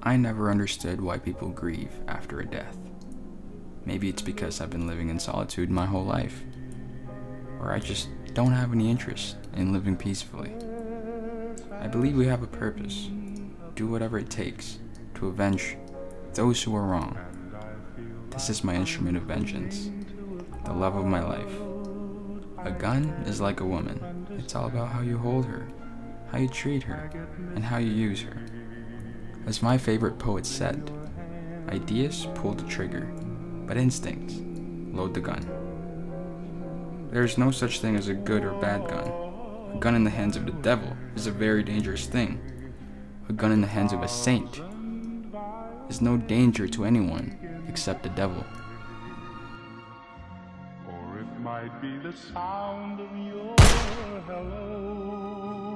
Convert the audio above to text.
I never understood why people grieve after a death. Maybe it's because I've been living in solitude my whole life, or I just don't have any interest in living peacefully. I believe we have a purpose, do whatever it takes to avenge those who are wrong. This is my instrument of vengeance, the love of my life. A gun is like a woman. It's all about how you hold her, how you treat her, and how you use her. As my favorite poet said, ideas pull the trigger, but instincts load the gun. There is no such thing as a good or bad gun. A gun in the hands of the devil is a very dangerous thing. A gun in the hands of a saint is no danger to anyone except the devil. Or it might be the sound of your hello.